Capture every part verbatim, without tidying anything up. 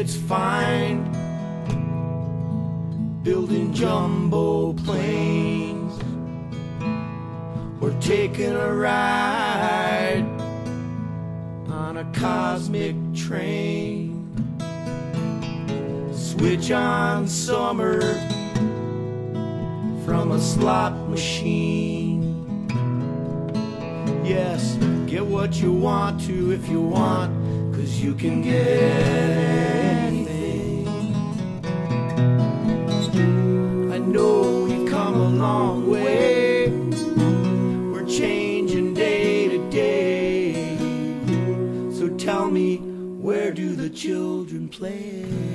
it's fine, building jumbo planes, or taking a ride on a cosmic train. Switch on summer from a slot machine. Yes, get what you want to if you want, 'cause you can get anything. I know we've come a long way, we're changing day to day. So tell me, where do the children play?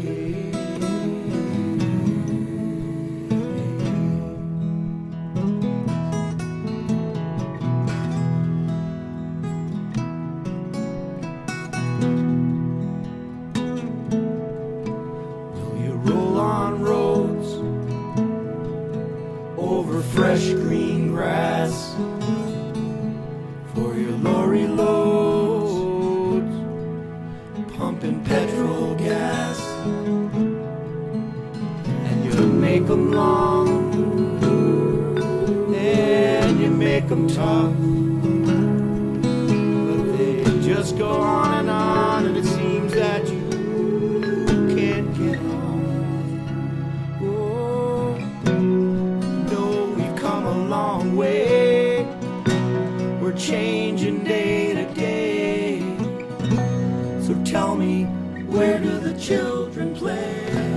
Over fresh green grass for your lorry loads, pumping petrol gas, and you make them long and you make them tough, but they just go on and on, and it seems that you can't get off. Way. We're changing day to day. So tell me, where do the children play?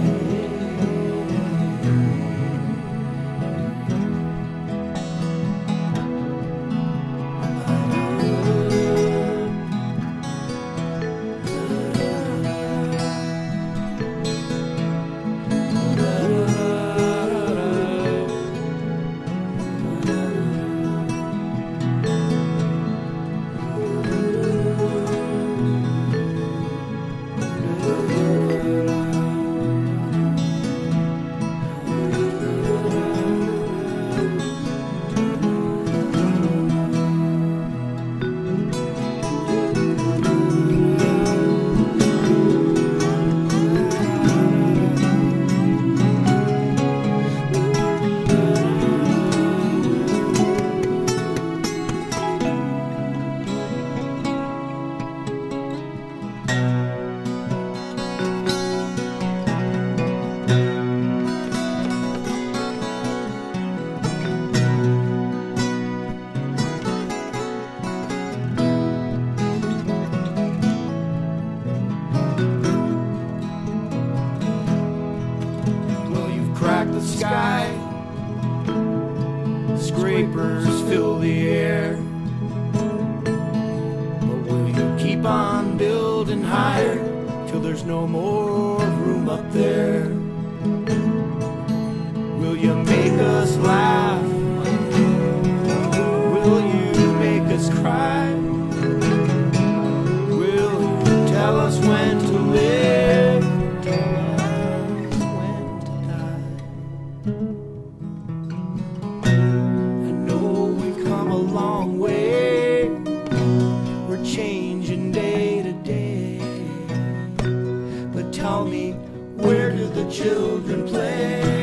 The sky, scrapers fill the air, but will you keep on building higher till there's no more room up there? Will you make us laugh? Will you make us cry? Will you tell us when to live? Long way, we're changing day to day. But tell me, where do the children play?